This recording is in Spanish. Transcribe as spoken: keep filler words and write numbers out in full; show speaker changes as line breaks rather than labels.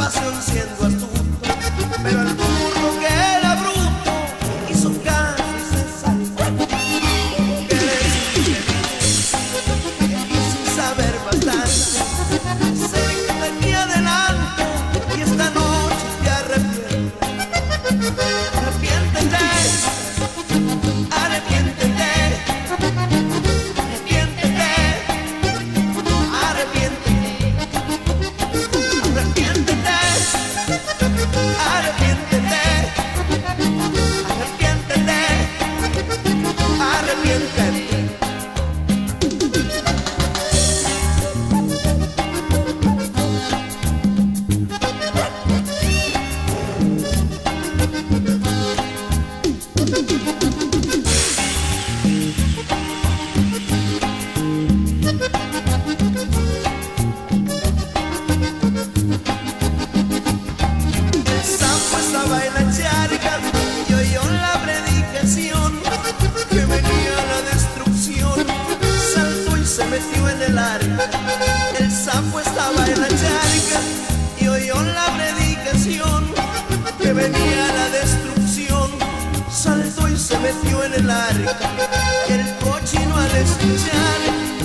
pasión siendo astuto, pero el burro que era bruto hizo caso y se salvó. Que decirle y sin saber bastante, sé que de aquí adelante y esta noche te arrepientes. Arrepiéntete, arrepiéntete, arrepiéntete, arrepiéntete. Arrepiéntete, arrepiéntete, arrepiéntete. Estaba en la charca y oyó la predicación que venía la destrucción. Saltó y se metió en el arca. El sapo estaba en la charca y oyó la predicación que venía la destrucción. Saltó y se metió en el arca. El cochino al escuchar